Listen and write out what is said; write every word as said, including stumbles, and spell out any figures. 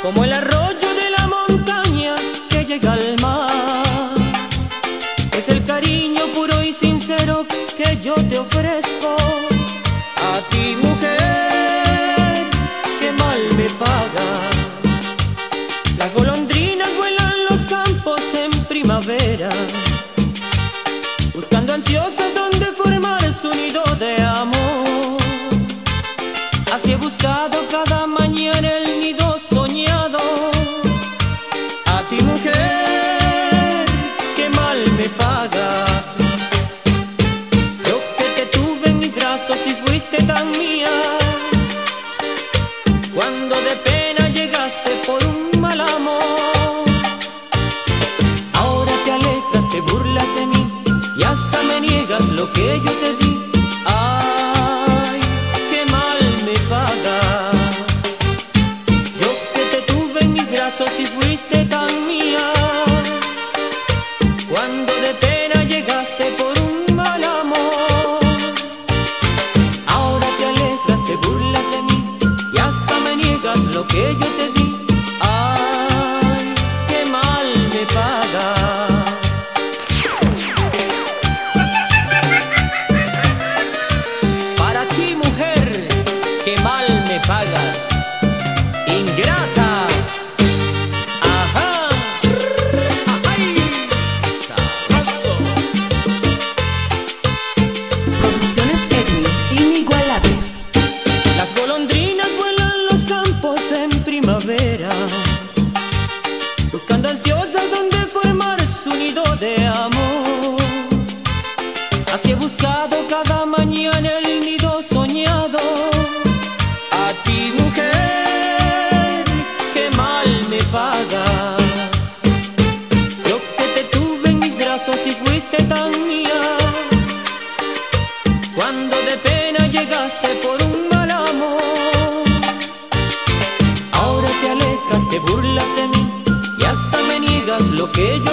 como el arroyo de la montaña que llega al mar. Es el cariño puro y sincero que yo te ofrezco. A ti, mujer, que mal me pagas. Las golondrinas vuelan los campos en primavera, buscando ansiosas donde formar su nido de amor. Así he buscado cada mañana el nido soñado. A ti, mujer, que mal me pagas. Yo que te tuve en mis brazos y fuiste tan mía, cuando de pena llegaste por un mal amor. Ahora te alejas, te burlas de mí y hasta me niegas lo que yo te di. Ay, qué mal me pagas. Yo que te tuve en mis brazos y fuiste tan mía, cuando de pena llegaste por un mal amor. Ahora te alejas, te burlas de mí y hasta me niegas lo que yo te di. Ay, qué mal me pagas. Para ti, mujer, que mal me pagas, ingrata. Ajá. Ay, sabroso. Producciones Edwin, inigualables. Las golondrinas vuelan los campos en primavera, buscando ansiosas donde formar su nido de amor. Así he buscado cada mañana el nido soñado. A ti, mujer, que mal me pagas. Yo que te tuve en mis brazos y fuiste tan mía, cuando de pena llegaste por un mal amor. Ahora te alejas, te burlas de mí y hasta me niegas lo que yo